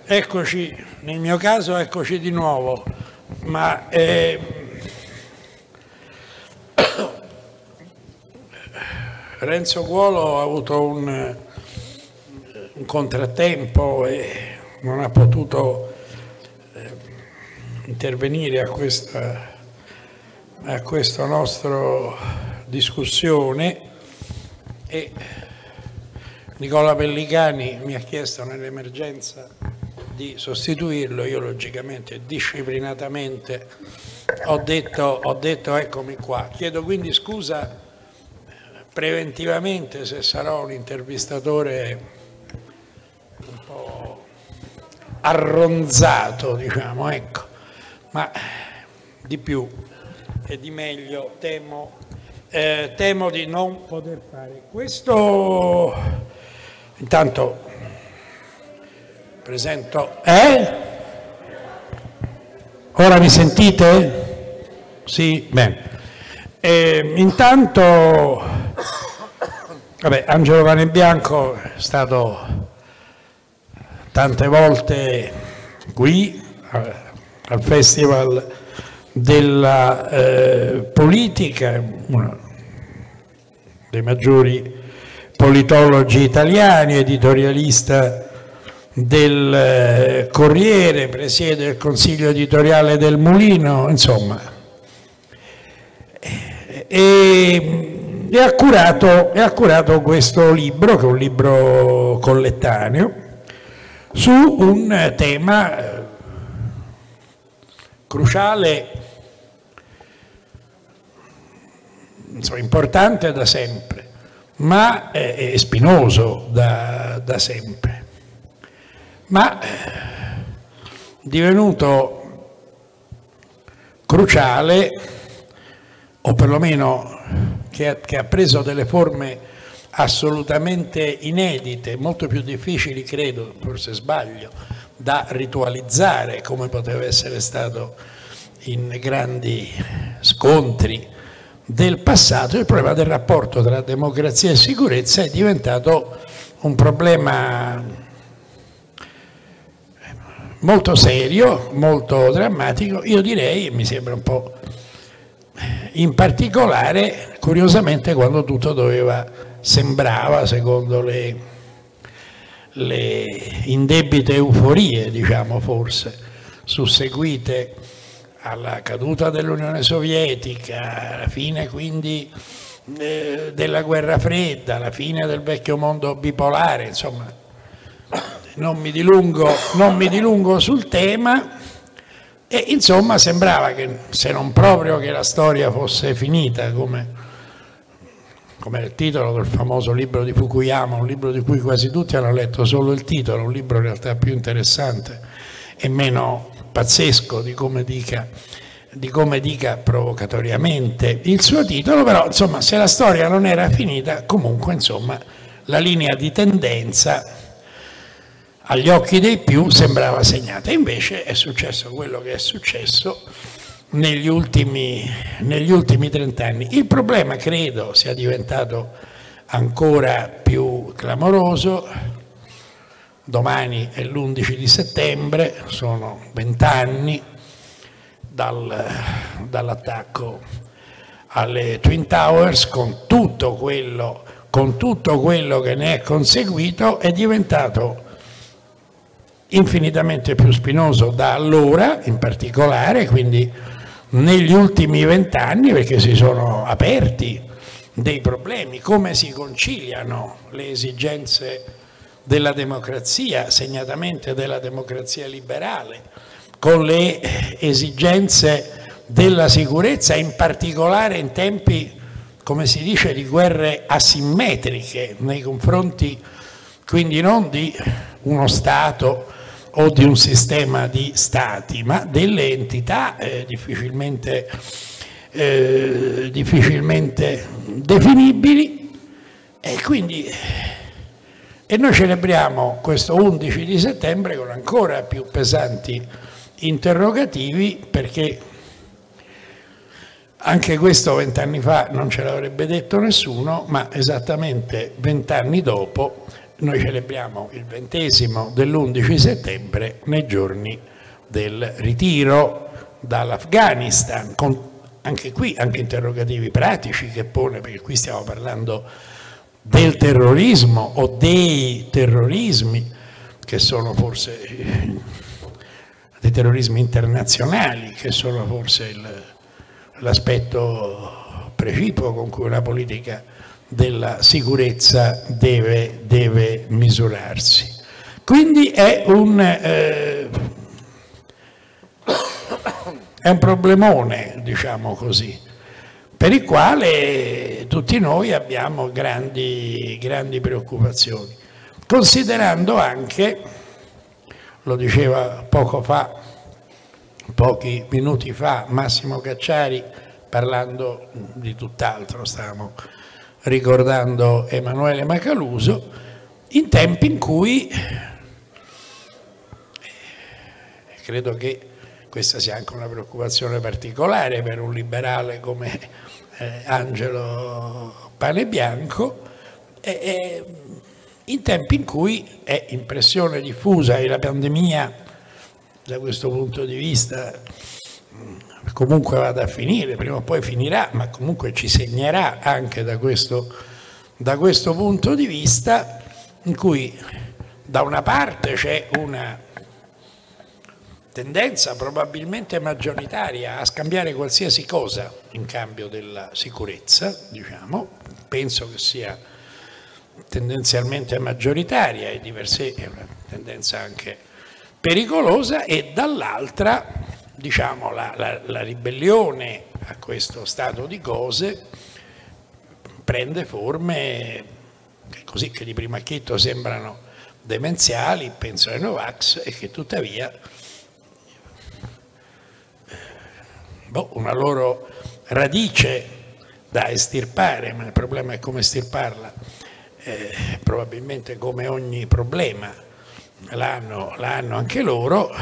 Eccoci, nel mio caso eccoci di nuovo, ma Renzo Guolo ha avuto un contrattempo e non ha potuto intervenire a questa nostra discussione e Nicola Pellicani mi ha chiesto nell'emergenza di sostituirlo. Io logicamente disciplinatamente ho detto eccomi qua. Chiedo quindi scusa preventivamente se sarò un intervistatore un po' arronzato, diciamo, ecco, ma di più e di meglio temo di non poter fare. Questo intanto presento. Ora mi sentite? Sì? Bene. Intanto, vabbè, Angelo Panebianco è stato tante volte qui al Festival della politica, uno dei maggiori politologi italiani, editorialista del Corriere, presiede il consiglio editoriale del Mulino, insomma, e ha curato questo libro, che è un libro collettaneo, su un tema cruciale, insomma, importante da sempre, ma è spinoso da sempre, ma divenuto cruciale, o perlomeno che ha preso delle forme assolutamente inedite, molto più difficili, credo, forse sbaglio, da ritualizzare, come poteva essere stato in grandi scontri del passato. Il problema del rapporto tra democrazia e sicurezza è diventato un problema molto serio, molto drammatico, io direi, e mi sembra un po' in particolare, curiosamente, quando tutto sembrava, secondo le indebite euforie, diciamo, forse susseguite alla caduta dell'Unione Sovietica, alla fine quindi della guerra fredda, alla fine del vecchio mondo bipolare, insomma, non mi dilungo sul tema, e insomma sembrava che, se non proprio che la storia fosse finita, come il titolo del famoso libro di Fukuyama, un libro di cui quasi tutti hanno letto solo il titolo, un libro in realtà più interessante e meno pazzesco di come dica provocatoriamente il suo titolo, però insomma, se la storia non era finita, comunque insomma la linea di tendenza agli occhi dei più sembrava segnata. Invece è successo quello che è successo negli ultimi 30 anni. Il problema credo sia diventato ancora più clamoroso. Domani è l'11 di settembre, sono 20 anni dall'attacco alle Twin Towers, con tutto quello che ne è conseguito. È diventato infinitamente più spinoso da allora, in particolare, quindi negli ultimi 20 anni, perché si sono aperti dei problemi. Come si conciliano le esigenze della democrazia, segnatamente della democrazia liberale, con le esigenze della sicurezza, in particolare in tempi, come si dice, di guerre asimmetriche nei confronti, quindi non di uno Stato o di un sistema di stati, ma delle entità difficilmente definibili. E noi celebriamo questo 11 di settembre con ancora più pesanti interrogativi, perché anche questo 20 anni fa non ce l'avrebbe detto nessuno, ma esattamente 20 anni dopo noi celebriamo il 20° dell'11 settembre nei giorni del ritiro dall'Afghanistan, con anche qui anche interrogativi pratici che pone, perché qui stiamo parlando del terrorismo o dei terrorismi, che sono forse dei terrorismi internazionali, che sono forse l'aspetto precipuo con cui una politica della sicurezza deve misurarsi. Quindi è un problemone, diciamo così, per il quale tutti noi abbiamo grandi preoccupazioni, considerando anche, lo diceva pochi minuti fa, Massimo Cacciari, parlando di tutt'altro, stavamo ricordando Emanuele Macaluso, in tempi in cui, credo che questa sia anche una preoccupazione particolare per un liberale come Angelo Panebianco, in tempi in cui è impressione diffusa e la pandemia da questo punto di vista comunque vada a finire, prima o poi finirà, ma comunque ci segnerà anche da questo punto di vista, in cui da una parte c'è una tendenza probabilmente maggioritaria a scambiare qualsiasi cosa in cambio della sicurezza, diciamo, penso che sia tendenzialmente maggioritaria e di per sé è una tendenza anche pericolosa, e dall'altra, diciamo, la ribellione a questo stato di cose prende forme così che di primo acchito sembrano demenziali, penso ai Novax, e che tuttavia una loro radice da estirpare, ma il problema è come estirparla, probabilmente come ogni problema l'hanno anche loro,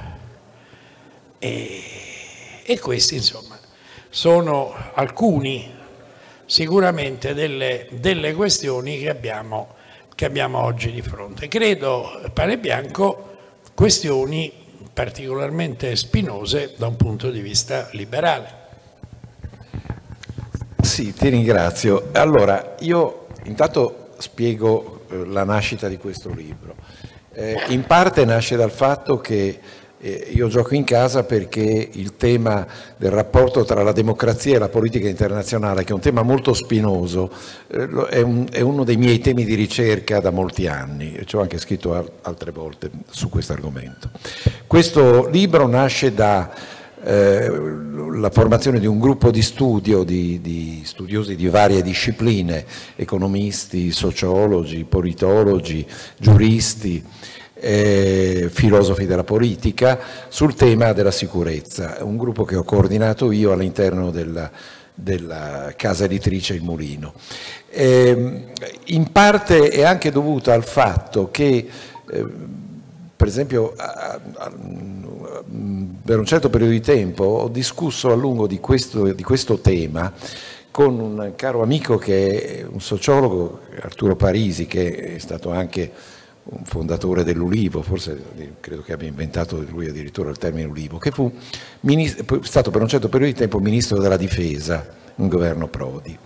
e questi insomma sono alcuni sicuramente delle questioni che abbiamo oggi di fronte. Credo, Panebianco, questioni particolarmente spinose da un punto di vista liberale. Sì, ti ringrazio. Allora, io intanto spiego la nascita di questo libro. In parte nasce dal fatto che io gioco in casa perché il tema del rapporto tra la democrazia e la politica internazionale, che è un tema molto spinoso, è uno dei miei temi di ricerca da molti anni, e ci ho anche scritto altre volte su questo argomento. Questo libro nasce da la formazione di un gruppo di studio di studiosi di varie discipline, economisti, sociologi, politologi, giuristi, filosofi della politica, sul tema della sicurezza. Un gruppo che ho coordinato io all'interno della casa editrice Il Mulino. In parte è anche dovuta al fatto che per esempio per un certo periodo di tempo ho discusso a lungo di questo tema con un caro amico che è un sociologo, Arturo Parisi, che è stato anche un fondatore dell'Ulivo, forse credo che abbia inventato lui addirittura il termine Ulivo, che fu stato per un certo periodo di tempo ministro della difesa in governo Prodi.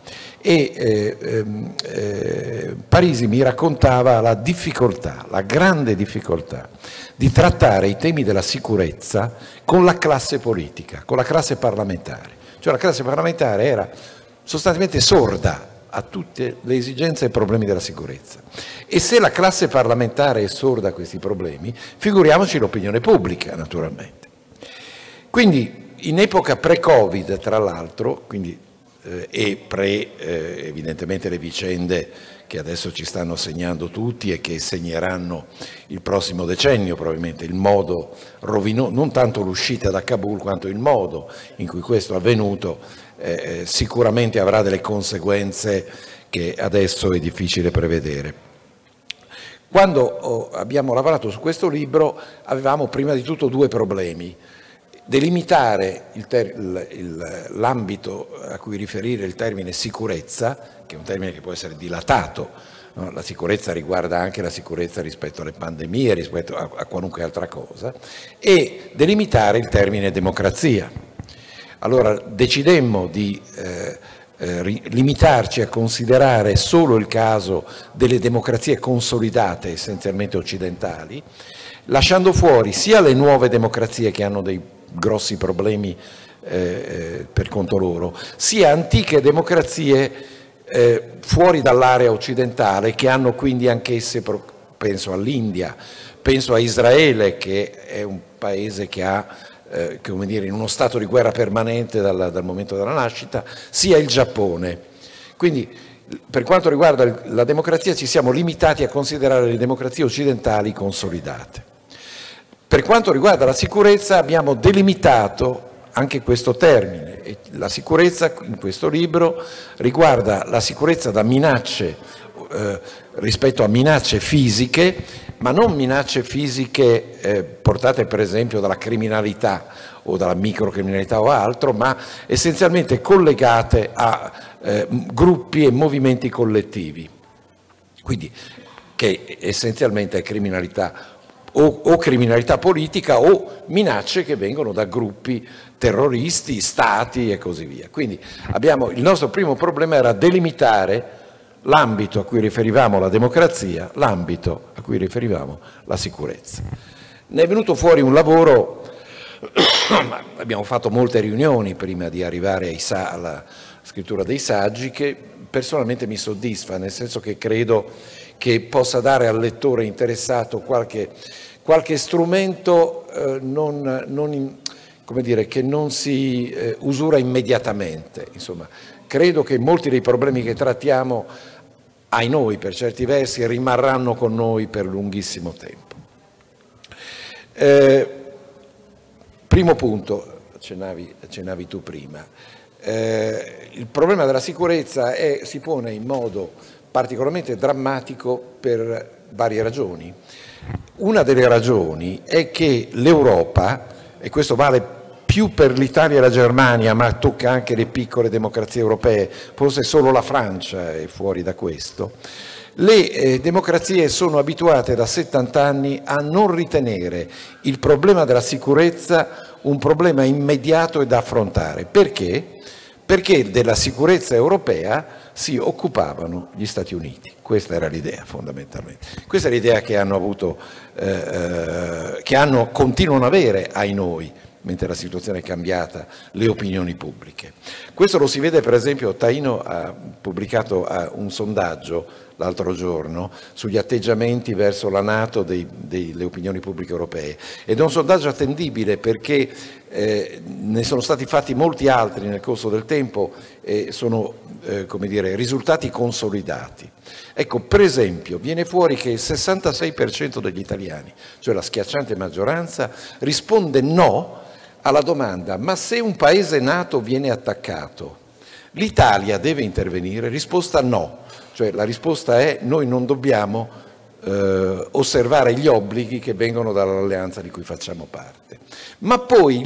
E Parisi mi raccontava la grande difficoltà di trattare i temi della sicurezza con la classe politica, con la classe parlamentare. Cioè la classe parlamentare era sostanzialmente sorda a tutte le esigenze e problemi della sicurezza. E se la classe parlamentare è sorda a questi problemi, figuriamoci l'opinione pubblica, naturalmente. Quindi in epoca pre-Covid, tra l'altro, quindi evidentemente le vicende che adesso ci stanno segnando tutti e che segneranno il prossimo decennio probabilmente, il modo rovinoso, non tanto l'uscita da Kabul quanto il modo in cui questo è avvenuto, sicuramente avrà delle conseguenze che adesso è difficile prevedere. Quando abbiamo lavorato su questo libro avevamo prima di tutto due problemi: delimitare l'ambito a cui riferire il termine sicurezza, che è un termine che può essere dilatato no? La sicurezza riguarda anche la sicurezza rispetto alle pandemie, rispetto a qualunque altra cosa, e delimitare il termine democrazia. Allora decidemmo di limitarci a considerare solo il caso delle democrazie consolidate, essenzialmente occidentali, lasciando fuori sia le nuove democrazie che hanno dei grossi problemi per conto loro, sia antiche democrazie fuori dall'area occidentale che hanno quindi anch'esse, penso all'India, penso a Israele, che è un paese che ha come dire, in uno stato di guerra permanente dal momento della nascita, sia il Giappone. Quindi per quanto riguarda la democrazia ci siamo limitati a considerare le democrazie occidentali consolidate. Per quanto riguarda la sicurezza abbiamo delimitato anche questo termine. E la sicurezza in questo libro riguarda la sicurezza da minacce rispetto a minacce fisiche, ma non minacce fisiche portate per esempio dalla criminalità o dalla microcriminalità o altro, ma essenzialmente collegate a gruppi e movimenti collettivi, quindi che essenzialmente è criminalità o criminalità politica o minacce che vengono da gruppi terroristi, stati e così via. Quindi il nostro primo problema era delimitare l'ambito a cui riferivamo la democrazia, l'ambito a cui riferivamo la sicurezza. Ne è venuto fuori un lavoro, abbiamo fatto molte riunioni prima di arrivare alla scrittura dei saggi, che personalmente mi soddisfa, nel senso che credo che possa dare al lettore interessato qualche strumento come dire, che non si usura immediatamente. Insomma, credo che molti dei problemi che trattiamo, ai noi per certi versi, rimarranno con noi per lunghissimo tempo. Primo punto, accennavi tu prima, il problema della sicurezza si pone in modo particolarmente drammatico per varie ragioni. Una delle ragioni è che l'Europa, e questo vale più per l'Italia e la Germania, ma tocca anche le piccole democrazie europee, forse solo la Francia è fuori da questo, le democrazie sono abituate da 70 anni a non ritenere il problema della sicurezza un problema immediato e da affrontare. Perché? Perché della sicurezza europea si occupavano gli Stati Uniti. Questa era l'idea fondamentalmente. Questa è l'idea che hanno avuto, continuano ad avere ai noi, mentre la situazione è cambiata, le opinioni pubbliche. Questo lo si vede per esempio, Taino ha pubblicato un sondaggio l'altro giorno sugli atteggiamenti verso la Nato delle opinioni pubbliche europee, ed è un sondaggio attendibile perché ne sono stati fatti molti altri nel corso del tempo e sono come dire, risultati consolidati. Ecco, per esempio, viene fuori che il 66% degli italiani, cioè la schiacciante maggioranza, risponde no alla domanda: ma se un paese NATO viene attaccato, l'Italia deve intervenire? Risposta no, cioè la risposta è: noi non dobbiamo osservare gli obblighi che vengono dall'alleanza di cui facciamo parte. Ma poi il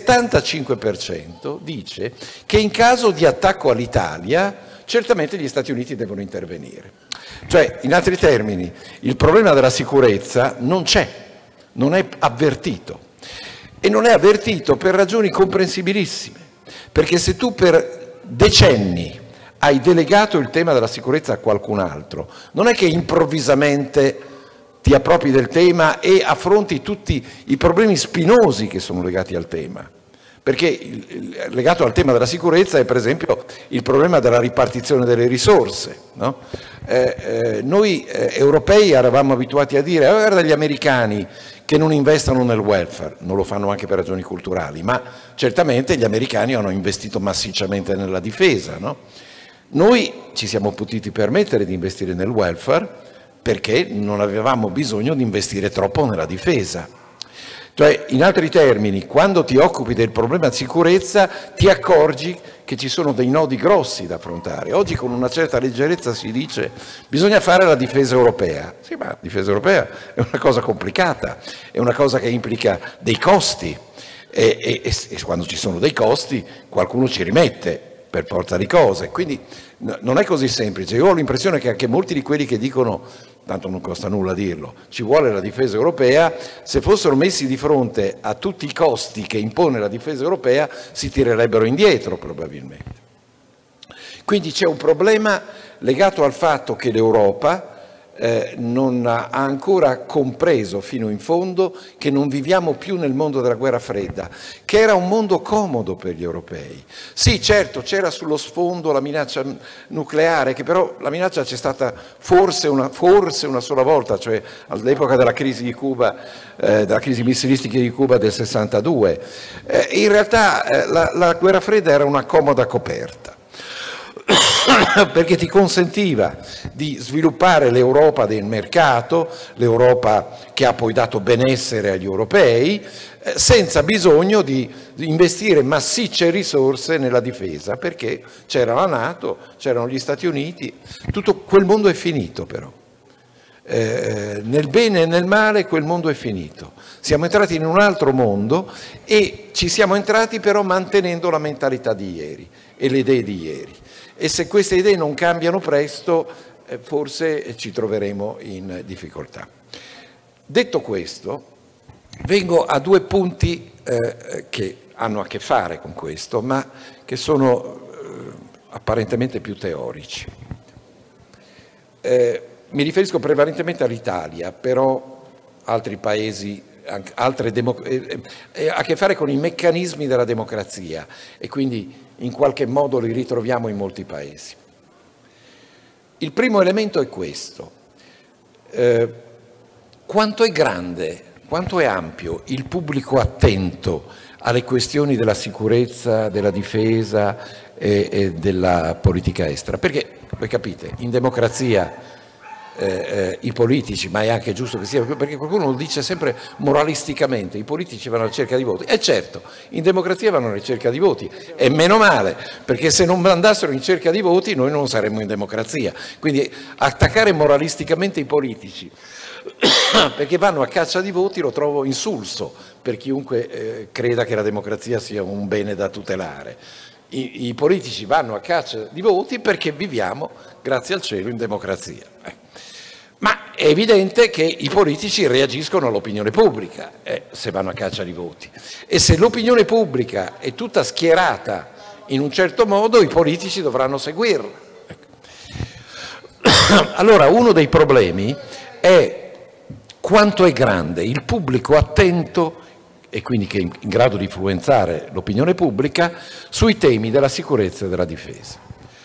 75% dice che in caso di attacco all'Italia certamente gli Stati Uniti devono intervenire. Cioè, in altri termini, il problema della sicurezza non c'è, non è avvertito. E non è avvertito per ragioni comprensibilissime, perché se tu per decenni hai delegato il tema della sicurezza a qualcun altro, non è che improvvisamente ti appropri del tema e affronti tutti i problemi spinosi che sono legati al tema. Perché legato al tema della sicurezza è per esempio il problema della ripartizione delle risorse, no? Noi europei eravamo abituati a dire: guarda gli americani che non investono nel welfare, non lo fanno anche per ragioni culturali, ma certamente gli americani hanno investito massicciamente nella difesa, no? Noi ci siamo potuti permettere di investire nel welfare perché non avevamo bisogno di investire troppo nella difesa. Cioè, in altri termini, quando ti occupi del problema di sicurezza ti accorgi che ci sono dei nodi grossi da affrontare. Oggi con una certa leggerezza si dice: bisogna fare la difesa europea. Sì, ma la difesa europea è una cosa complicata, è una cosa che implica dei costi e quando ci sono dei costi qualcuno ci rimette. per forza di cose. Quindi non è così semplice. Io ho l'impressione che anche molti di quelli che dicono, tanto non costa nulla dirlo, ci vuole la difesa europea, se fossero messi di fronte a tutti i costi che impone la difesa europea si tirerebbero indietro probabilmente. Quindi c'è un problema legato al fatto che l'Europa non ha ancora compreso fino in fondo che non viviamo più nel mondo della guerra fredda, che era un mondo comodo per gli europei. Sì, certo, c'era sullo sfondo la minaccia nucleare, che però la minaccia c'è stata forse una sola volta, cioè all'epoca della crisi di Cuba, della crisi missilistica di Cuba del 62. In realtà la guerra fredda era una comoda coperta, perché ti consentiva di sviluppare l'Europa del mercato, l'Europa che ha poi dato benessere agli europei, senza bisogno di investire massicce risorse nella difesa, perché c'era la NATO, c'erano gli Stati Uniti, tutto quel mondo è finito però. Nel bene e nel male quel mondo è finito. Siamo entrati in un altro mondo e ci siamo entrati però mantenendo la mentalità di ieri e le idee di ieri. E se queste idee non cambiano presto, forse ci troveremo in difficoltà. Detto questo, vengo a due punti che hanno a che fare con questo, ma che sono apparentemente più teorici. Mi riferisco prevalentemente all'Italia, però altri paesi, ha a che fare con i meccanismi della democrazia e quindi in qualche modo li ritroviamo in molti paesi. Il primo elemento è questo: quanto è grande, quanto è ampio il pubblico attento alle questioni della sicurezza, della difesa e della politica estera? Perché, voi capite, in democrazia i politici, ma è anche giusto che sia, perché qualcuno lo dice sempre moralisticamente, i politici vanno alla ricerca di voti, e certo, in democrazia vanno alla ricerca di voti, e meno male, perché se non andassero in cerca di voti noi non saremmo in democrazia. Quindi attaccare moralisticamente i politici perché vanno a caccia di voti lo trovo insulso per chiunque creda che la democrazia sia un bene da tutelare. I politici vanno a caccia di voti perché viviamo, grazie al cielo, in democrazia. Ma è evidente che i politici reagiscono all'opinione pubblica se vanno a caccia di voti, e se l'opinione pubblica è tutta schierata in un certo modo, i politici dovranno seguirla. Allora, uno dei problemi è quanto è grande il pubblico attento e quindi che è in grado di influenzare l'opinione pubblica sui temi della sicurezza e della difesa.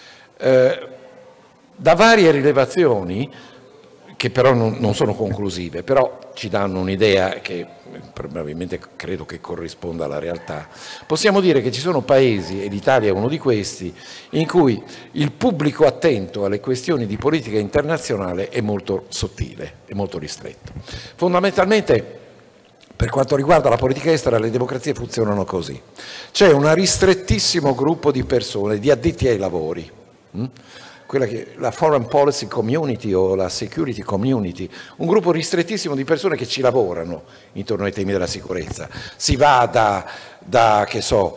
Da varie rilevazioni, che però non sono conclusive, però ci danno un'idea che probabilmente credo che corrisponda alla realtà, possiamo dire che ci sono paesi, e l'Italia è uno di questi, in cui il pubblico attento alle questioni di politica internazionale è molto sottile, è molto ristretto. Fondamentalmente, per quanto riguarda la politica estera, le democrazie funzionano così. C'è un ristrettissimo gruppo di persone, di addetti ai lavori, quella che la Foreign Policy Community o la Security Community, un gruppo ristrettissimo di persone che ci lavorano intorno ai temi della sicurezza. Si va da che so,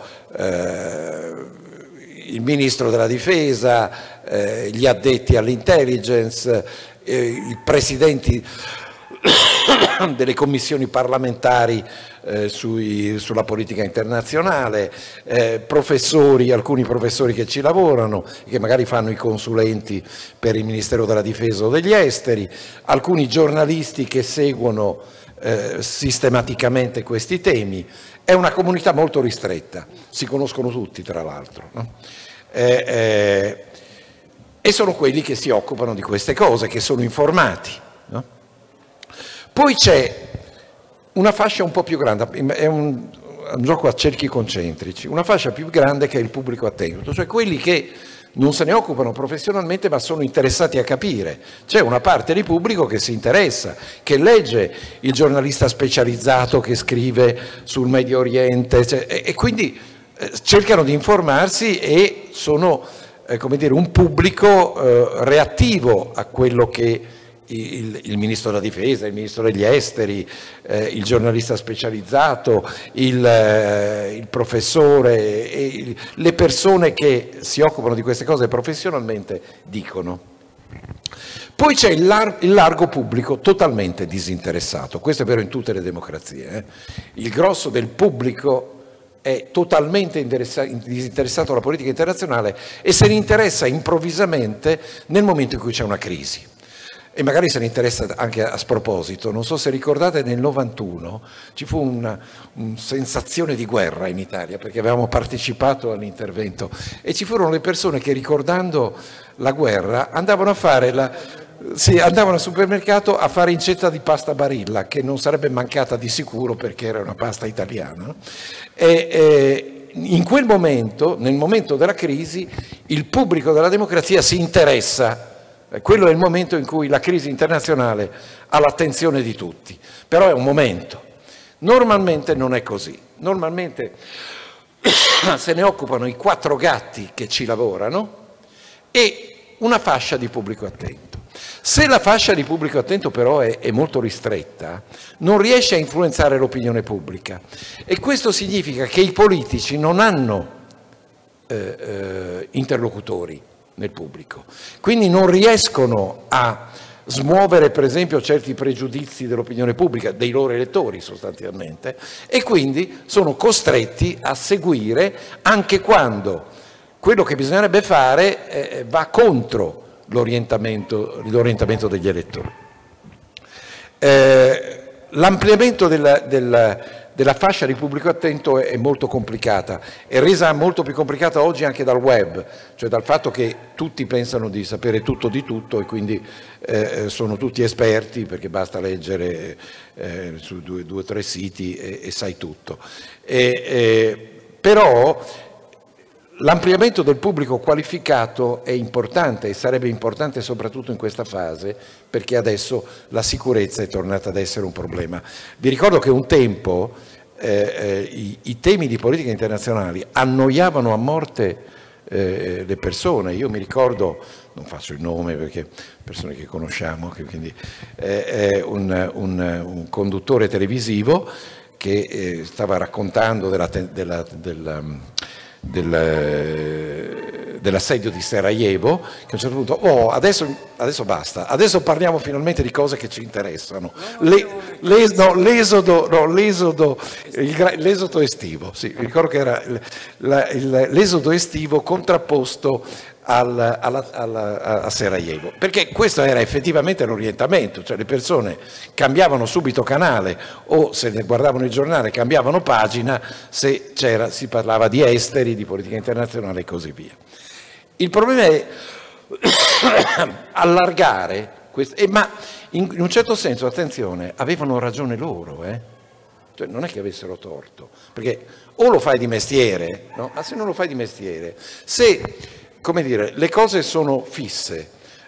il ministro della difesa, gli addetti all'intelligence, i presidenti delle commissioni parlamentari sulla politica internazionale, professori, alcuni professori che ci lavorano, che magari fanno i consulenti per il Ministero della Difesa o degli Esteri, alcuni giornalisti che seguono sistematicamente questi temi. È una comunità molto ristretta, si conoscono tutti tra l'altro, no? E sono quelli che si occupano di queste cose, che sono informati, no? Poi c'è una fascia un po' più grande, è un gioco a cerchi concentrici, una fascia più grande che è il pubblico attento, cioè quelli che non se ne occupano professionalmente ma sono interessati a capire. C'è una parte di pubblico che si interessa, che legge il giornalista specializzato che scrive sul Medio Oriente, e quindi cercano di informarsi e sono come dire, un pubblico reattivo a quello che il ministro della difesa, il ministro degli esteri, il giornalista specializzato, il professore, e le persone che si occupano di queste cose professionalmente dicono. Poi c'è il largo pubblico totalmente disinteressato, questo è vero in tutte le democrazie. Il grosso del pubblico è totalmente disinteressato alla politica internazionale e se ne interessa improvvisamente nel momento in cui c'è una crisi. E magari se ne interessa anche a sproposito. Non so se ricordate, nel 91 ci fu una sensazione di guerra in Italia perché avevamo partecipato all'intervento e ci furono le persone che, ricordando la guerra, andavano al supermercato a fare incetta di pasta Barilla, che non sarebbe mancata di sicuro perché era una pasta italiana. E in quel momento, nel momento della crisi, il pubblico della democrazia si interessa. Quello è il momento in cui la crisi internazionale ha l'attenzione di tutti, però è un momento. Normalmente non è così, normalmente se ne occupano i 4 gatti che ci lavorano e una fascia di pubblico attento. Se la fascia di pubblico attento però è molto ristretta, non riesce a influenzare l'opinione pubblica e questo significa che i politici non hanno interlocutori nel pubblico, quindi non riescono a smuovere per esempio certi pregiudizi dell'opinione pubblica, dei loro elettori sostanzialmente, e quindi sono costretti a seguire anche quando quello che bisognerebbe fare va contro l'orientamento degli elettori. L'ampliamento della fascia di pubblico attento è molto complicata, è resa molto più complicata oggi anche dal web, cioè dal fatto che tutti pensano di sapere tutto di tutto e quindi sono tutti esperti perché basta leggere su 2 o 3 siti e sai tutto. Però l'ampliamento del pubblico qualificato è importante e sarebbe importante soprattutto in questa fase perché adesso la sicurezza è tornata ad essere un problema. Vi ricordo che un tempo i temi di politica internazionali annoiavano a morte le persone. Io mi ricordo, non faccio il nome perché persone che conosciamo, quindi un conduttore televisivo che stava raccontando dell'assedio di Sarajevo, che a un certo punto, adesso basta, adesso parliamo finalmente di cose che ci interessano. L'esodo estivo, sì, mi ricordo che era l'esodo estivo contrapposto a Sarajevo, perché questo era effettivamente l'orientamento, cioè le persone cambiavano subito canale o se ne guardavano il giornale cambiavano pagina se si parlava di esteri, di politica internazionale e così via. Il problema è allargare questo, ma in un certo senso, attenzione, avevano ragione loro, Cioè, non è che avessero torto, perché o lo fai di mestiere, no? Ma se non lo fai di mestiere, se, come dire, le cose sono fisse,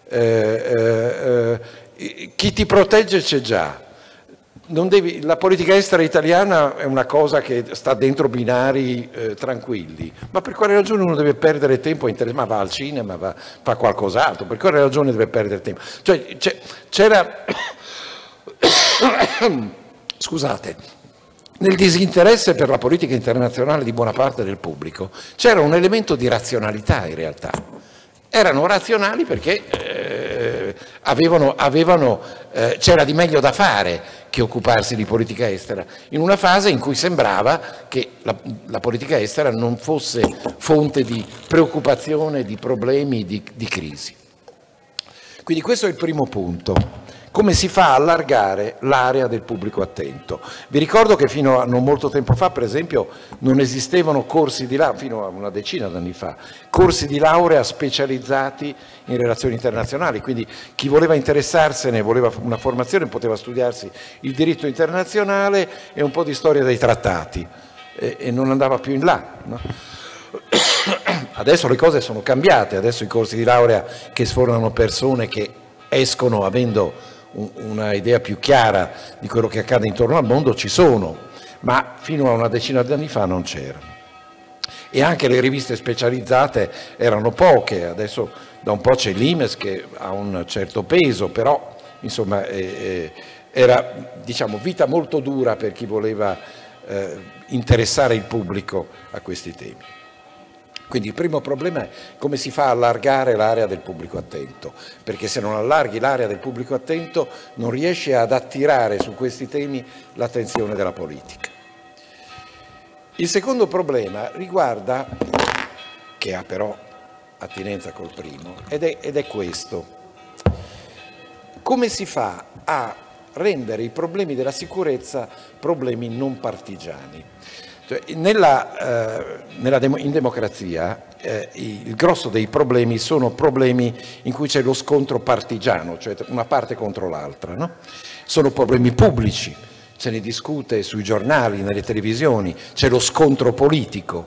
chi ti protegge c'è già, la politica estera italiana è una cosa che sta dentro binari tranquilli, ma per quale ragione uno deve perdere tempo ma va al cinema, fa qualcos'altro, per quale ragione deve perdere tempo? Cioè, c'era, scusate, nel disinteresse per la politica internazionale di buona parte del pubblico c'era un elemento di razionalità in realtà. Erano razionali perché c'era di meglio da fare che occuparsi di politica estera, in una fase in cui sembrava che la politica estera non fosse fonte di preoccupazione, di problemi, di crisi. Quindi questo è il primo punto. Come si fa a allargare l'area del pubblico attento? Vi ricordo che fino a non molto tempo fa, per esempio, non esistevano corsi di laurea, fino a una decina d'anni fa, corsi di laurea specializzati in relazioni internazionali, quindi chi voleva interessarsene, voleva una formazione, poteva studiarsi il diritto internazionale e un po' di storia dei trattati e non andava più in là, no? Adesso le cose sono cambiate, adesso i corsi di laurea che sfornano persone che escono avendo una idea più chiara di quello che accade intorno al mondo ci sono, ma fino a una decina di anni fa non c'erano. E anche le riviste specializzate erano poche, adesso da un po' c'è l'Imes che ha un certo peso, però insomma era, diciamo, vita molto dura per chi voleva interessare il pubblico a questi temi. Quindi il primo problema è come si fa a allargare l'area del pubblico attento, perché se non allarghi l'area del pubblico attento non riesci ad attirare su questi temi l'attenzione della politica. Il secondo problema riguarda, che ha però attinenza col primo, ed è questo: come si fa a rendere i problemi della sicurezza problemi non partigiani? Cioè, in democrazia il grosso dei problemi sono problemi in cui c'è lo scontro partigiano, cioè una parte contro l'altra, no? Sono problemi pubblici, se ne discute sui giornali, nelle televisioni, c'è lo scontro politico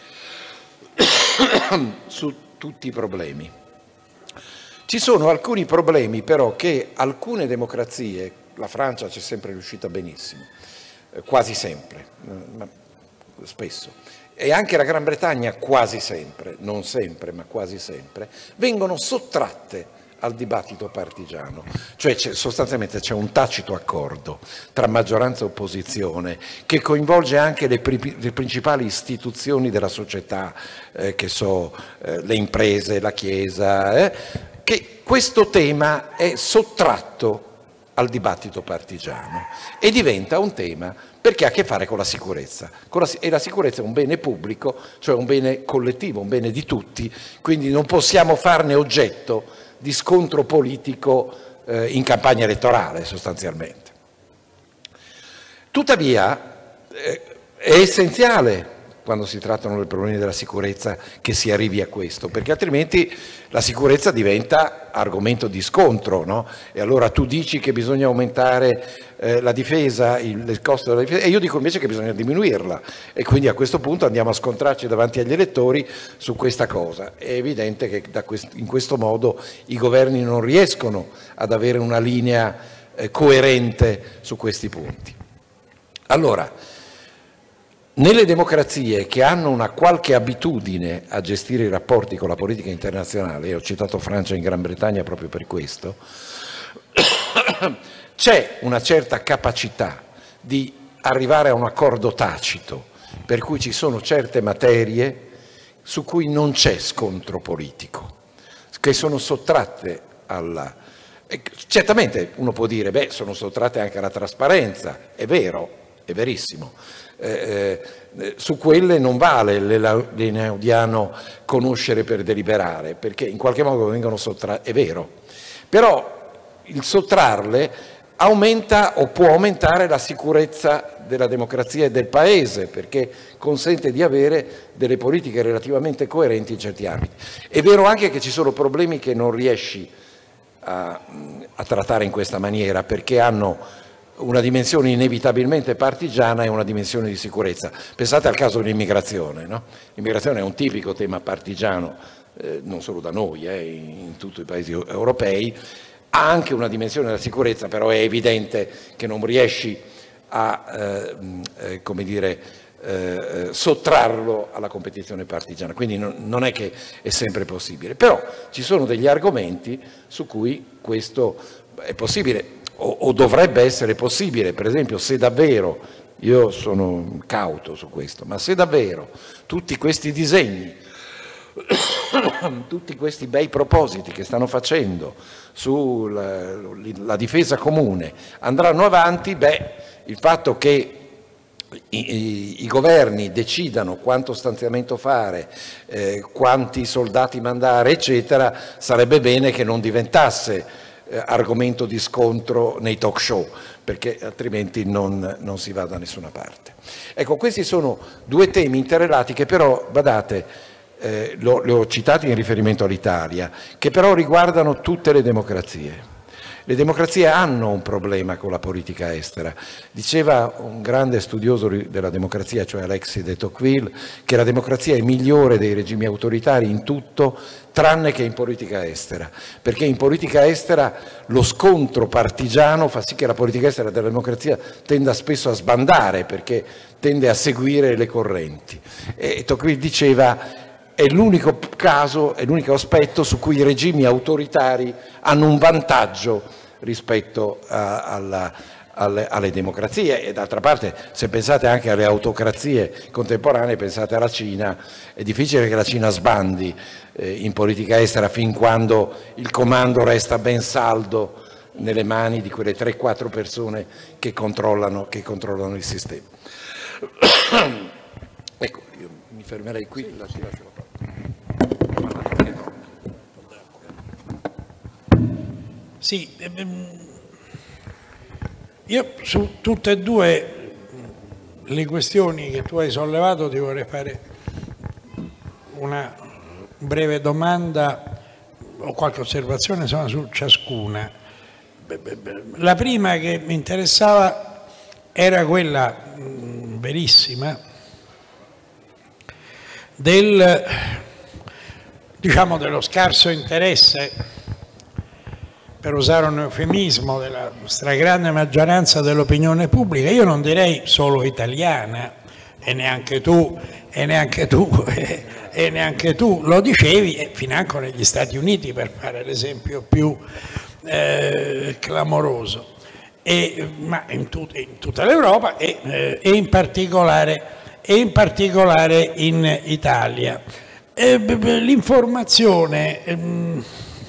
su tutti i problemi. Ci sono alcuni problemi però che alcune democrazie, la Francia c'è sempre riuscita benissimo, quasi sempre, spesso, e anche la Gran Bretagna quasi sempre, non sempre ma quasi sempre, vengono sottratte al dibattito partigiano, cioè sostanzialmente c'è un tacito accordo tra maggioranza e opposizione che coinvolge anche le principali istituzioni della società, che so, le imprese, la Chiesa, che questo tema è sottratto al dibattito partigiano e diventa un tema perché ha a che fare con la sicurezza. E la sicurezza è un bene pubblico, cioè un bene collettivo, un bene di tutti, quindi non possiamo farne oggetto di scontro politico in campagna elettorale sostanzialmente. Tuttavia è essenziale, quando si trattano dei problemi della sicurezza, che si arrivi a questo, perché altrimenti la sicurezza diventa argomento di scontro, no? E allora tu dici che bisogna aumentare la difesa, il costo della difesa, e io dico invece che bisogna diminuirla, e quindi a questo punto andiamo a scontrarci davanti agli elettori su questa cosa. È evidente che in questo modo i governi non riescono ad avere una linea coerente su questi punti. Allora, nelle democrazie che hanno una qualche abitudine a gestire i rapporti con la politica internazionale, e ho citato Francia e Gran Bretagna proprio per questo, c'è una certa capacità di arrivare a un accordo tacito, per cui ci sono certe materie su cui non c'è scontro politico, che sono sottratte alla... Certamente uno può dire, beh, sono sottratte anche alla trasparenza, è vero, è verissimo. Su quelle non vale l'Einaudiano conoscere per deliberare, perché in qualche modo vengono sottratte, è vero, però il sottrarle aumenta o può aumentare la sicurezza della democrazia e del paese, perché consente di avere delle politiche relativamente coerenti in certi ambiti. È vero anche che ci sono problemi che non riesci a trattare in questa maniera, perché hanno una dimensione inevitabilmente partigiana e una dimensione di sicurezza. Pensate al caso dell'immigrazione, no? L'immigrazione è un tipico tema partigiano, non solo da noi, in tutti i paesi europei, ha anche una dimensione della sicurezza, però è evidente che non riesci a, come dire, sottrarlo alla competizione partigiana, quindi non è che è sempre possibile, però ci sono degli argomenti su cui questo è possibile. O dovrebbe essere possibile, per esempio, se davvero, io sono cauto su questo, ma se davvero tutti questi disegni, tutti questi bei propositi che stanno facendo sulla difesa comune andranno avanti, beh, il fatto che i governi decidano quanto stanziamento fare, quanti soldati mandare, eccetera, sarebbe bene che non diventasse argomento di scontro nei talk show, perché altrimenti non si va da nessuna parte. Ecco, questi sono due temi interrelati che però, badate, li ho citati in riferimento all'Italia, che però riguardano tutte le democrazie. Le democrazie hanno un problema con la politica estera. Diceva un grande studioso della democrazia, cioè Alexis de Tocqueville, che la democrazia è migliore dei regimi autoritari in tutto, tranne che in politica estera, perché in politica estera lo scontro partigiano fa sì che la politica estera della democrazia tenda spesso a sbandare, perché tende a seguire le correnti. E Tocqueville diceva: è l'unico caso, è l'unico aspetto su cui i regimi autoritari hanno un vantaggio rispetto alle democrazie. E d'altra parte, se pensate anche alle autocrazie contemporanee, pensate alla Cina, è difficile che la Cina sbandi in politica estera fin quando il comando resta ben saldo nelle mani di quelle 3-4 persone che controllano il sistema. Ecco, io mi fermerei qui, ti lascio la parola. Sì, io su tutte e due le questioni che tu hai sollevato ti vorrei fare una breve domanda o qualche osservazione insomma, su ciascuna. La prima che mi interessava era quella verissima diciamo, dello scarso interesse, per usare un eufemismo, della stragrande maggioranza dell'opinione pubblica, io non direi solo italiana, e neanche tu lo dicevi, financo negli Stati Uniti, per fare l'esempio più clamoroso, ma in tutta l'Europa e in particolare in Italia. L'informazione,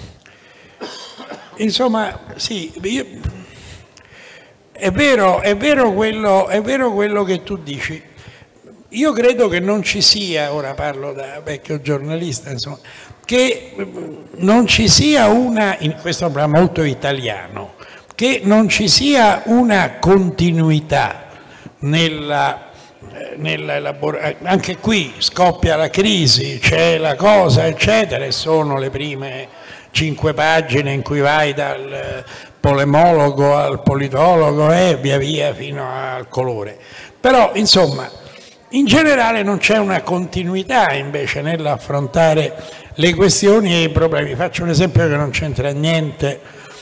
insomma, sì, è vero quello che tu dici. Io credo che non ci sia, ora parlo da vecchio giornalista, insomma, che non ci sia questo è un problema molto italiano, che non ci sia una continuità anche qui scoppia la crisi, c'è la cosa, eccetera, e sono le prime 5 pagine in cui vai dal polemologo al politologo e via via fino al colore. Però, insomma, in generale non c'è una continuità invece nell'affrontare le questioni e i problemi. Faccio un esempio che non c'entra niente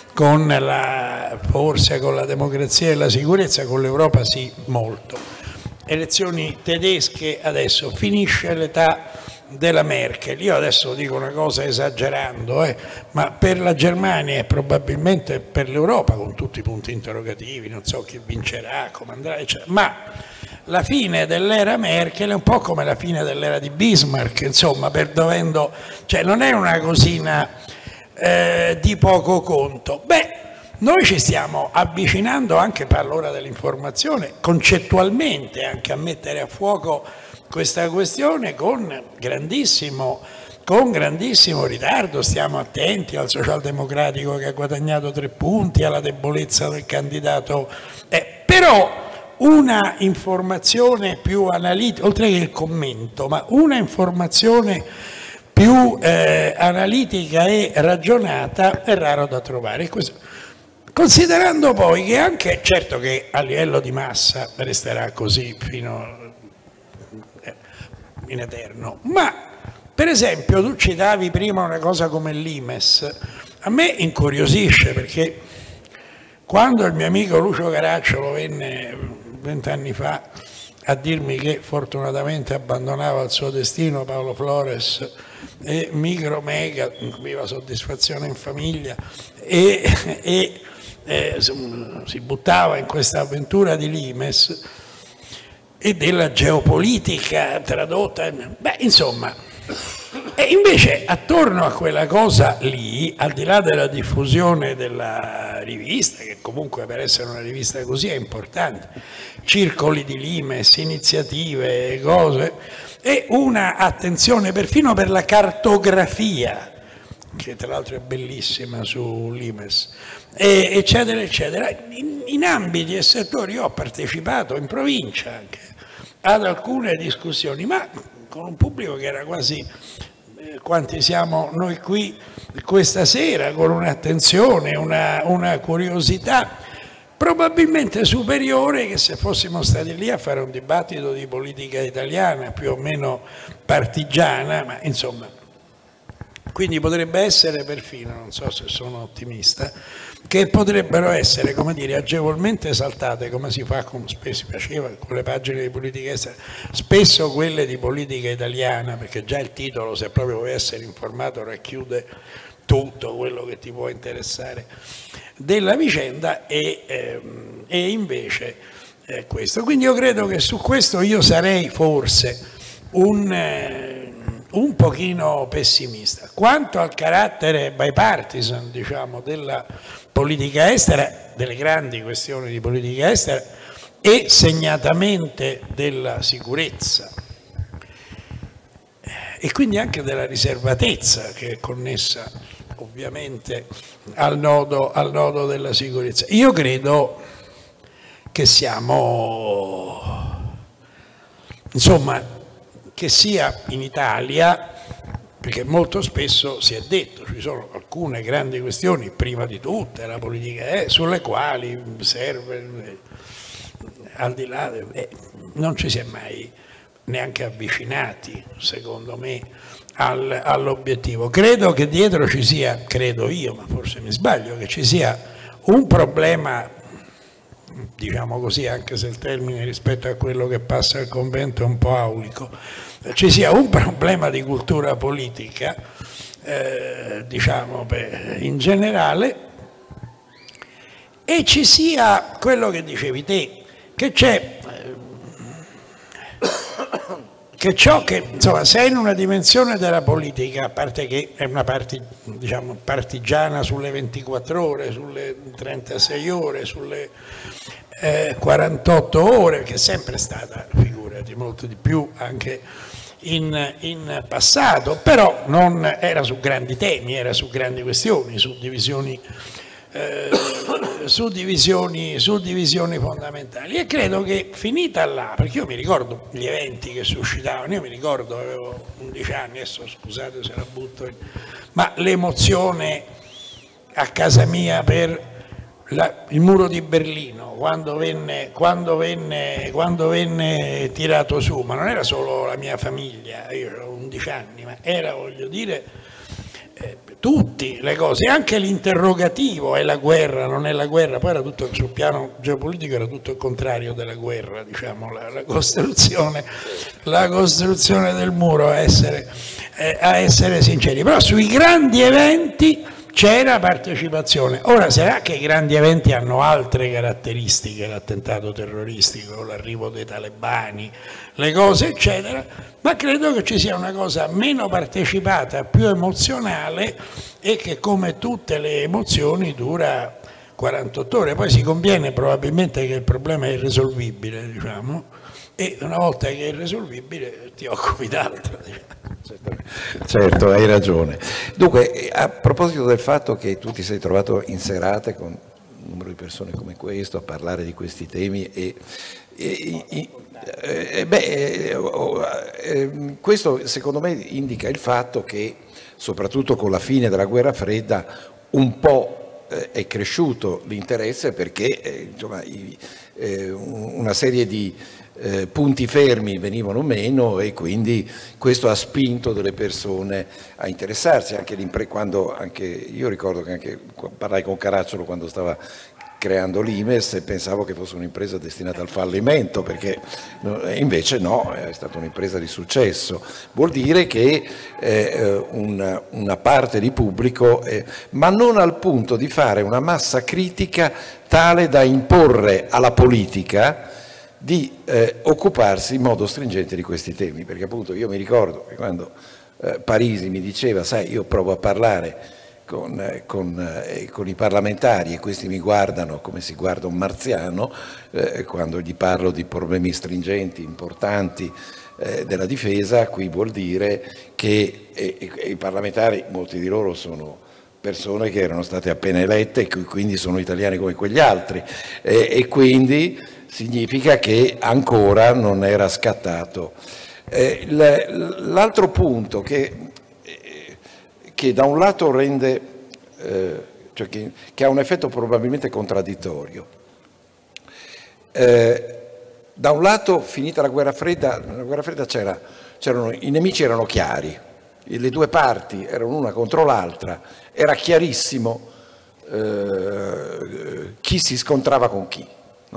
forse con la democrazia e la sicurezza, con l'Europa sì, molto. Elezioni tedesche, adesso finisce l'età della Merkel. Io adesso dico una cosa esagerando, ma per la Germania e probabilmente per l'Europa, con tutti i punti interrogativi, non so chi vincerà, come andrà, eccetera, ma la fine dell'era Merkel è un po' come la fine dell'era di Bismarck, insomma, cioè non è una cosina di poco conto. Beh, noi ci stiamo avvicinando anche, parlo ora dell'informazione, concettualmente anche a mettere a fuoco questa questione con grandissimo ritardo. Stiamo attenti al socialdemocratico che ha guadagnato 3 punti, alla debolezza del candidato, però una informazione più analitica, oltre che il commento, ma una informazione più analitica e ragionata è raro da trovare. Considerando poi che anche, certo che a livello di massa resterà così fino in eterno, ma per esempio tu citavi prima una cosa come l'Imes, a me incuriosisce perché quando il mio amico Lucio Caracciolo venne 20 anni fa a dirmi che fortunatamente abbandonava il suo destino Paolo Flores e Micro Mega, viva soddisfazione in famiglia, si buttava in questa avventura di Limes e della geopolitica tradotta, beh, insomma, e invece attorno a quella cosa lì, al di là della diffusione della rivista, che comunque per essere una rivista così è importante, circoli di Limes, iniziative, cose, e una attenzione perfino per la cartografia, che tra l'altro è bellissima su Limes, eccetera, eccetera, in ambiti e settori. Io ho partecipato in provincia anche ad alcune discussioni, ma con un pubblico che era quasi quanti siamo noi qui questa sera, con un'attenzione, una curiosità probabilmente superiore che se fossimo stati lì a fare un dibattito di politica italiana più o meno partigiana, ma insomma. Quindi potrebbe essere perfino, non so se sono ottimista, che potrebbero essere, come dire, agevolmente esaltate, come si fa, come spesso faceva con le pagine di politica estera, spesso quelle di politica italiana, perché già il titolo, se proprio vuoi essere informato, racchiude tutto quello che ti può interessare della vicenda, e invece questo. Quindi io credo che su questo io sarei forse un pochino pessimista. Quanto al carattere bipartisan, diciamo, della politica estera, delle grandi questioni di politica estera e segnatamente della sicurezza e quindi anche della riservatezza che è connessa ovviamente al nodo della sicurezza, io credo che siamo, insomma, che sia in Italia, perché molto spesso si è detto ci sono alcune grandi questioni, prima di tutte la politica sulle quali serve, al di là, non ci si è mai neanche avvicinati, secondo me, all'obiettivo. Credo che dietro ci sia, credo io, ma forse mi sbaglio, che ci sia un problema, diciamo così, anche se il termine rispetto a quello che passa al convento è un po' aulico, ci sia un problema di cultura politica, diciamo in generale, e ci sia quello che dicevi te, che c'è, che ciò che, insomma, sei in una dimensione della politica, a parte che è una diciamo, partigiana sulle 24 ore, sulle 36 ore, sulle 48 ore, che è sempre stata, figurati, molto di più anche in passato, però non era su grandi temi, era su grandi questioni, su divisioni fondamentali, e credo che finita là, perché io mi ricordo gli eventi che suscitavano, io mi ricordo, avevo 11 anni, adesso scusate se la butto, ma l'emozione a casa mia per il muro di Berlino, quando venne tirato su, ma non era solo la mia famiglia, io avevo 11 anni, ma era, voglio dire, tutte le cose, anche l'interrogativo: è la guerra, non è la guerra? Poi era tutto, sul piano geopolitico era tutto il contrario della guerra, diciamo, la costruzione del muro, a essere sinceri. Però sui grandi eventi c'era partecipazione. Ora, sarà che i grandi eventi hanno altre caratteristiche, l'attentato terroristico, l'arrivo dei talebani, le cose eccetera, ma credo che ci sia una cosa meno partecipata, più emozionale, e che, come tutte le emozioni, dura 48 ore. Poi si conviene probabilmente che il problema è irrisolvibile, diciamo, e una volta che è irrisolvibile ti occupi d'altro. Certo, hai ragione. Dunque, a proposito del fatto che tu ti sei trovato in serate con un numero di persone come questo a parlare di questi temi, questo secondo me indica il fatto che, soprattutto con la fine della guerra fredda, un po' è cresciuto l'interesse, perché insomma, una serie di punti fermi venivano meno, e quindi questo ha spinto delle persone a interessarsi. Anche io ricordo che anche parlai con Caracciolo quando stava creando l'Imes e pensavo che fosse un'impresa destinata al fallimento, perché invece no, è stata un'impresa di successo. Vuol dire che una parte di pubblico, ma non al punto di fare una massa critica tale da imporre alla politica di occuparsi in modo stringente di questi temi, perché appunto io mi ricordo che quando Parisi mi diceva: sai, io provo a parlare con i parlamentari e questi mi guardano come si guarda un marziano, quando gli parlo di problemi stringenti, importanti della difesa, qui vuol dire che i parlamentari, molti di loro sono persone che erano state appena elette e quindi sono italiani come quegli altri, e quindi significa che ancora non era scattato. L'altro punto che da un lato rende, cioè che ha un effetto probabilmente contraddittorio. Da un lato, finita la guerra fredda, i nemici erano chiari, le due parti erano una contro l'altra, era chiarissimo chi si scontrava con chi.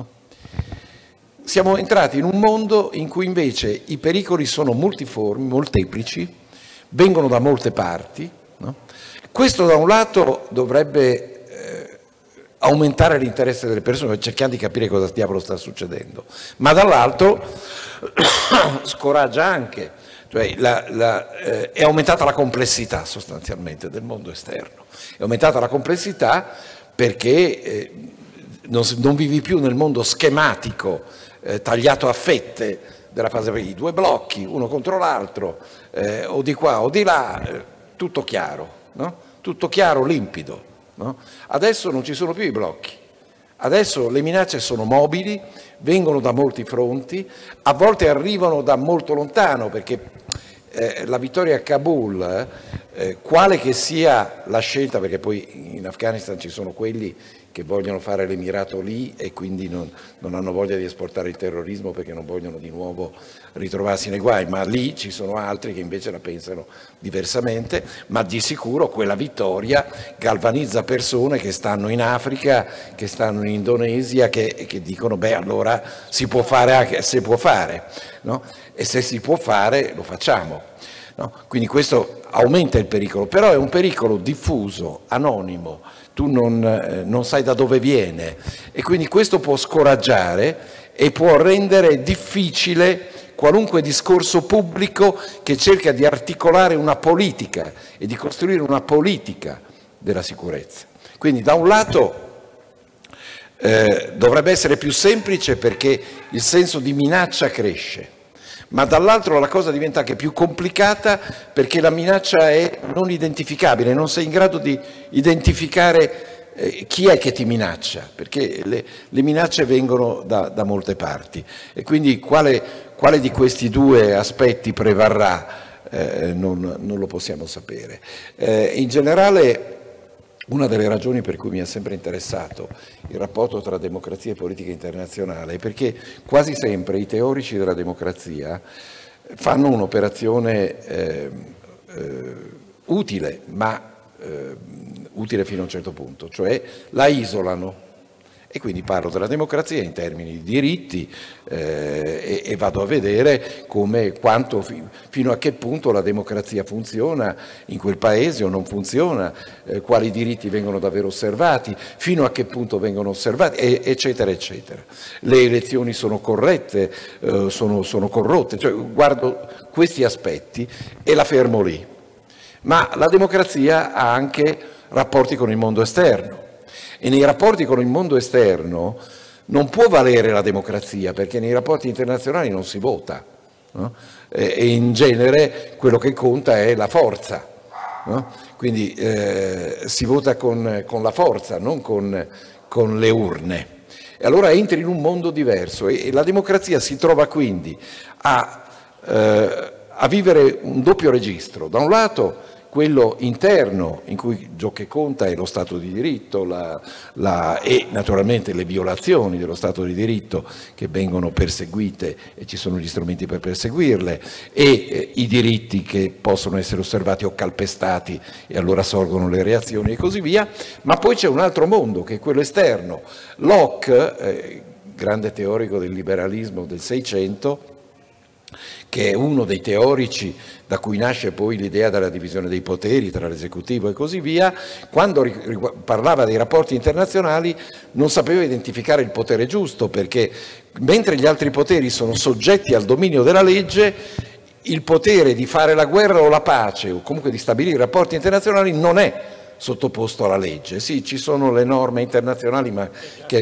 Siamo entrati in un mondo in cui invece i pericoli sono multiformi, molteplici, vengono da molte parti, no? Questo da un lato dovrebbe aumentare l'interesse delle persone, cercando di capire cosa diavolo sta succedendo, ma dall'altro scoraggia anche, cioè è aumentata la complessità sostanzialmente del mondo esterno, è aumentata la complessità perché non vivi più nel mondo schematico, tagliato a fette della fase di due blocchi, uno contro l'altro, o di qua o di là, tutto chiaro, no? Tutto chiaro, limpido. No? Adesso non ci sono più i blocchi, adesso le minacce sono mobili, vengono da molti fronti, a volte arrivano da molto lontano, perché la vittoria a Kabul, quale che sia la scelta, perché poi in Afghanistan ci sono quelli che vogliono fare l'emirato lì e quindi non hanno voglia di esportare il terrorismo perché non vogliono di nuovo ritrovarsi nei guai, ma lì ci sono altri che invece la pensano diversamente, ma di sicuro quella vittoria galvanizza persone che stanno in Africa, che stanno in Indonesia, che dicono beh allora si può fare anche se può fare, no? E se si può fare lo facciamo. No? Quindi questo aumenta il pericolo, però è un pericolo diffuso, anonimo, tu non sai da dove viene e quindi questo può scoraggiare e può rendere difficile qualunque discorso pubblico che cerca di articolare una politica e di costruire una politica della sicurezza. Quindi da un lato dovrebbe essere più semplice perché il senso di minaccia cresce, ma dall'altro la cosa diventa anche più complicata perché la minaccia è non identificabile, non sei in grado di identificare chi è che ti minaccia, perché le minacce vengono da molte parti e quindi quale di questi due aspetti prevarrà non lo possiamo sapere. In generale una delle ragioni per cui mi ha sempre interessato il rapporto tra democrazia e politica internazionale è perché quasi sempre i teorici della democrazia fanno un'operazione utile, ma utile fino a un certo punto, cioè la isolano. E quindi parlo della democrazia in termini di diritti e vado a vedere fino a che punto la democrazia funziona in quel paese o non funziona, quali diritti vengono davvero osservati, fino a che punto vengono osservati, eccetera, eccetera. Le elezioni sono corrette, sono corrotte, cioè guardo questi aspetti e la fermo lì. Ma la democrazia ha anche rapporti con il mondo esterno. E nei rapporti con il mondo esterno non può valere la democrazia perché nei rapporti internazionali non si vota, no? E in genere quello che conta è la forza, no? Quindi si vota con la forza, non con le urne. E allora entri in un mondo diverso e la democrazia si trova quindi a vivere un doppio registro. Da un lato quello interno in cui ciò che conta è lo Stato di diritto e naturalmente le violazioni dello Stato di diritto che vengono perseguite e ci sono gli strumenti per perseguirle e i diritti che possono essere osservati o calpestati e allora sorgono le reazioni e così via, ma poi c'è un altro mondo che è quello esterno. Locke, grande teorico del liberalismo del Seicento, che è uno dei teorici da cui nasce poi l'idea della divisione dei poteri tra l'esecutivo e così via, quando parlava dei rapporti internazionali non sapeva identificare il potere giusto, perché mentre gli altri poteri sono soggetti al dominio della legge, il potere di fare la guerra o la pace o comunque di stabilire i rapporti internazionali non è sottoposto alla legge. Sì, ci sono le norme internazionali, ma che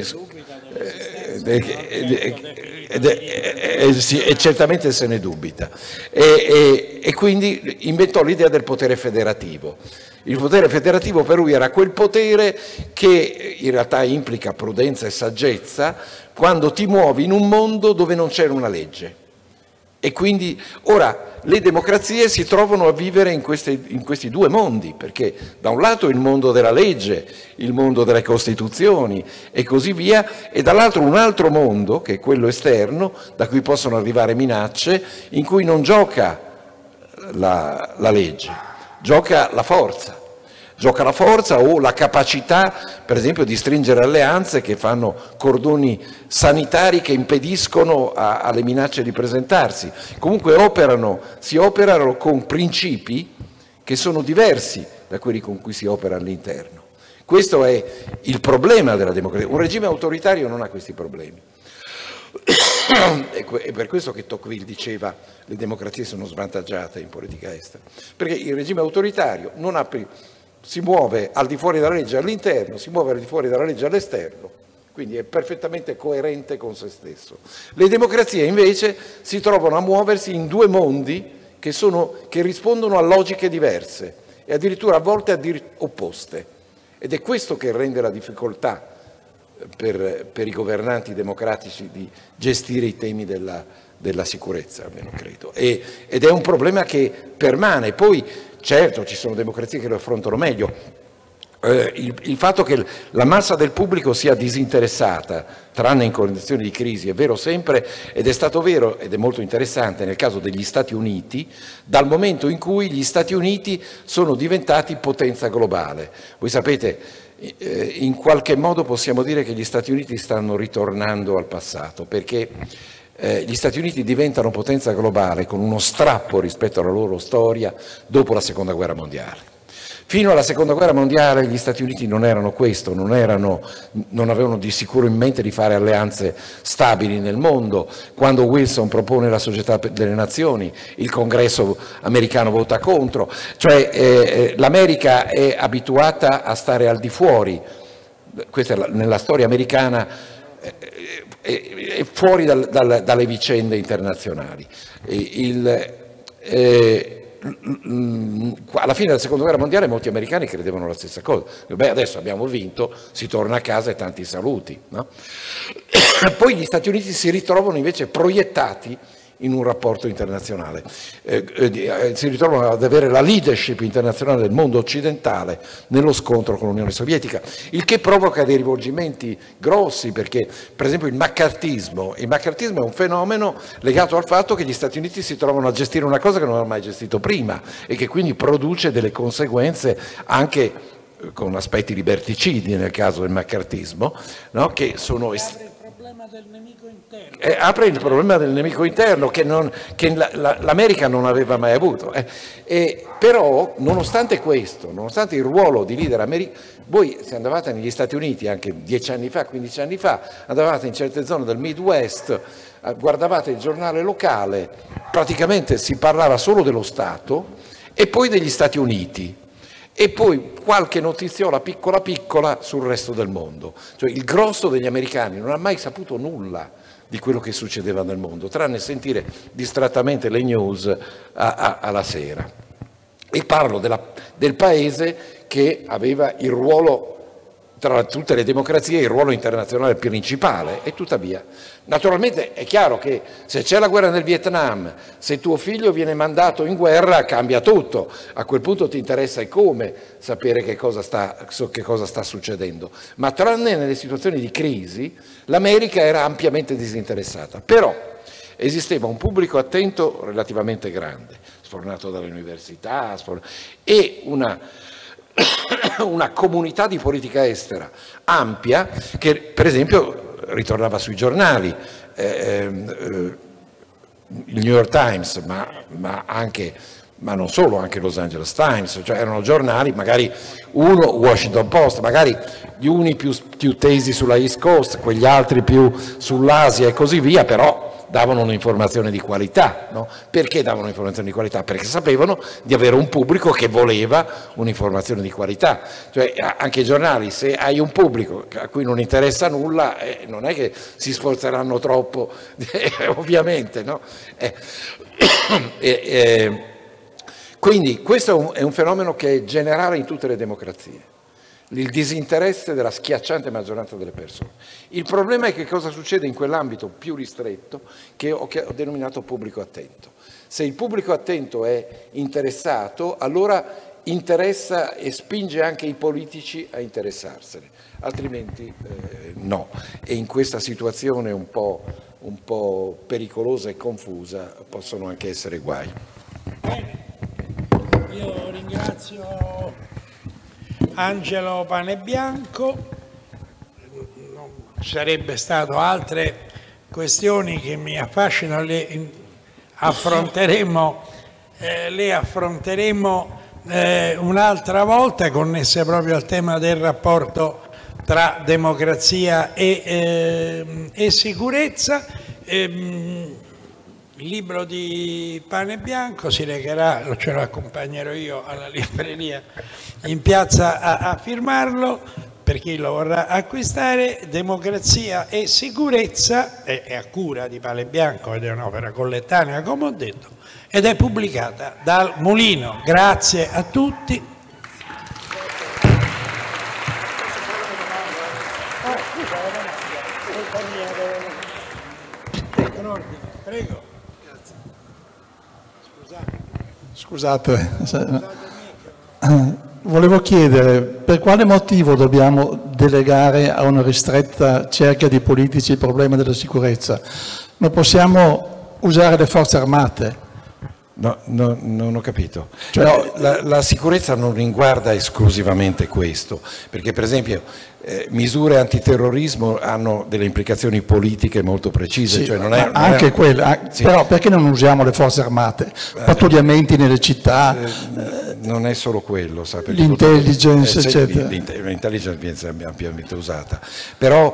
e certamente se ne dubita e quindi inventò l'idea del potere federativo. Il potere federativo per lui era quel potere che in realtà implica prudenza e saggezza quando ti muovi in un mondo dove non c'è una legge. E quindi ora le democrazie si trovano a vivere in questi due mondi, perché da un lato il mondo della legge, il mondo delle costituzioni e così via, e dall'altro un altro mondo, che è quello esterno, da cui possono arrivare minacce, in cui non gioca la legge, gioca la forza. Gioca la forza o la capacità, per esempio, di stringere alleanze che fanno cordoni sanitari che impediscono alle minacce di presentarsi. Comunque si operano con principi che sono diversi da quelli con cui si opera all'interno. Questo è il problema della democrazia. Un regime autoritario non ha questi problemi. È per questo che Tocqueville diceva le democrazie sono svantaggiate in politica estera, perché il regime autoritario non ha si muove al di fuori della legge all'interno, si muove al di fuori dalla legge all'esterno, quindi è perfettamente coerente con se stesso. Le democrazie invece si trovano a muoversi in due mondi che rispondono a logiche diverse e addirittura a volte opposte, ed è questo che rende la difficoltà per i governanti democratici di gestire i temi della sicurezza, almeno credo, ed è un problema che permane. Poi certo ci sono democrazie che lo affrontano meglio. Il fatto che la massa del pubblico sia disinteressata, tranne in condizioni di crisi, è vero sempre, ed è stato vero ed è molto interessante nel caso degli Stati Uniti, dal momento in cui gli Stati Uniti sono diventati potenza globale. Voi sapete, in qualche modo possiamo dire che gli Stati Uniti stanno ritornando al passato, perché gli Stati Uniti diventano potenza globale con uno strappo rispetto alla loro storia dopo la Seconda Guerra Mondiale. Fino alla Seconda Guerra Mondiale gli Stati Uniti non erano questo, non avevano di sicuro in mente di fare alleanze stabili nel mondo. Quando Wilson propone la Società delle Nazioni, il Congresso americano vota contro, cioè l'America è abituata a stare al di fuori, questa è nella storia americana, è fuori dalle vicende internazionali. Alla fine della Seconda Guerra Mondiale molti americani credevano la stessa cosa. Beh, adesso abbiamo vinto, si torna a casa e tanti saluti, no? Poi gli Stati Uniti si ritrovano invece proiettati in un rapporto internazionale, si ritrovano ad avere la leadership internazionale del mondo occidentale nello scontro con l'Unione Sovietica, il che provoca dei rivolgimenti grossi, perché per esempio il maccartismo è un fenomeno legato al fatto che gli Stati Uniti si trovano a gestire una cosa che non hanno mai gestito prima e che quindi produce delle conseguenze anche con aspetti liberticidi nel caso del maccartismo, no? Che sono apre il problema del nemico interno che l'America non aveva mai avuto. Però, nonostante questo, nonostante il ruolo di leader americano, voi se andavate negli Stati Uniti anche 10 anni fa, 15 anni fa, andavate in certe zone del Midwest, guardavate il giornale locale, praticamente si parlava solo dello Stato e poi degli Stati Uniti, e poi qualche notiziola piccola piccola sul resto del mondo. Cioè il grosso degli americani non ha mai saputo nulla di quello che succedeva nel mondo, tranne sentire distrattamente le news alla sera. E parlo del paese che aveva il ruolo, tra tutte le democrazie, il ruolo internazionale principale, e tuttavia. Naturalmente è chiaro che se c'è la guerra nel Vietnam, se tuo figlio viene mandato in guerra cambia tutto, a quel punto ti interessa e come sapere che cosa sta succedendo, ma tranne nelle situazioni di crisi l'America era ampiamente disinteressata, però esisteva un pubblico attento relativamente grande, sfornato dalle università e una comunità di politica estera ampia che per esempio ritornava sui giornali, il New York Times, ma non solo, anche Los Angeles Times, cioè erano giornali, magari uno Washington Post, magari gli uni più tesi sulla East Coast, quegli altri più sull'Asia e così via, però davano un'informazione di qualità, no? Perché davano un'informazione di qualità? Perché sapevano di avere un pubblico che voleva un'informazione di qualità. Cioè anche i giornali, se hai un pubblico a cui non interessa nulla, non è che si sforzeranno troppo, ovviamente, no? Quindi questo è un fenomeno che è generale in tutte le democrazie. Il disinteresse della schiacciante maggioranza delle persone. Il problema è che cosa succede in quell'ambito più ristretto che ho denominato pubblico attento. Se il pubblico attento è interessato, allora interessa e spinge anche i politici a interessarsene, altrimenti no. E in questa situazione un po' pericolosa e confusa possono anche essere guai. Bene, io ringrazio Angelo Panebianco, non sarebbe stato altre questioni che mi affascinano, le affronteremo un'altra volta, connesse proprio al tema del rapporto tra democrazia e sicurezza. Il libro di Pane Bianco si recherà, ce lo accompagnerò io alla libreria in piazza a firmarlo, per chi lo vorrà acquistare. Democrazia e sicurezza è a cura di Pane Bianco ed è un'opera collettanea, come ho detto, ed è pubblicata dal Mulino. Grazie a tutti. Prego. Scusate, volevo chiedere per quale motivo dobbiamo delegare a una ristretta cerchia di politici il problema della sicurezza? Non possiamo usare le forze armate? No, non ho capito. Cioè, no, la sicurezza non riguarda esclusivamente questo, perché per esempio misure antiterrorismo hanno delle implicazioni politiche molto precise. Sì, cioè anche quelle, sì. Però perché non usiamo le forze armate? Pattugliamenti nelle città? Non è solo quello, l'intelligence, eccetera. L'intelligence viene ampiamente usata. Però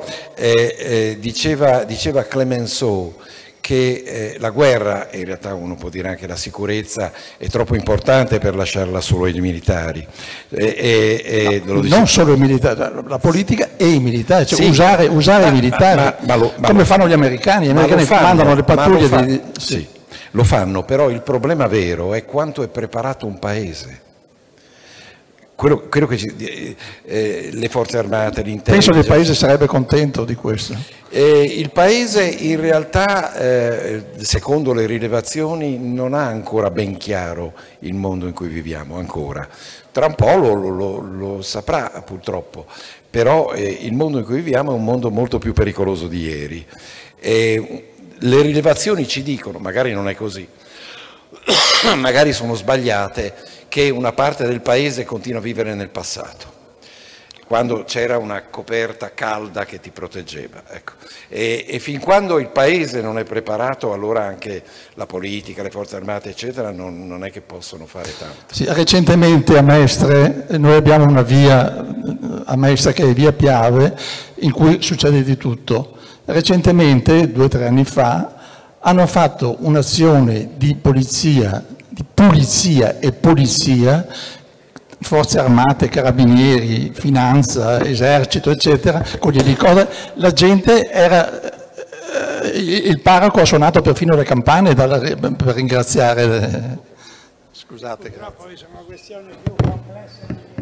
diceva Clemenceau che la guerra, e in realtà uno può dire anche la sicurezza, è troppo importante per lasciarla solo ai militari. Non solo i militari, la politica e i militari, cioè sì, usare i militari, come fanno gli americani. Gli americani mandano le pattuglie. Sì, lo fanno, però il problema vero è quanto è preparato un paese. Quello che le forze armate, l'intelligence... Penso che il paese sarebbe contento di questo. Il paese in realtà, secondo le rilevazioni, non ha ancora ben chiaro il mondo in cui viviamo, ancora. Tra un po' lo saprà purtroppo, però il mondo in cui viviamo è un mondo molto più pericoloso di ieri. Le rilevazioni ci dicono, magari non è così, magari sono sbagliate, che una parte del paese continua a vivere nel passato, quando c'era una coperta calda che ti proteggeva. Ecco. E fin quando il paese non è preparato, allora anche la politica, le forze armate, eccetera, non è che possono fare tanto. Sì, recentemente a Mestre noi abbiamo una via a Mestre che è via Piave, in cui succede di tutto. Recentemente, 2 o 3 anni fa, hanno fatto un'azione di pulizia e polizia, forze armate, carabinieri, finanza, esercito, eccetera, con gli elicotteri. La gente era... Il parroco ha suonato perfino le campane per ringraziare... Scusate. Purtroppo sono questioni più complesse.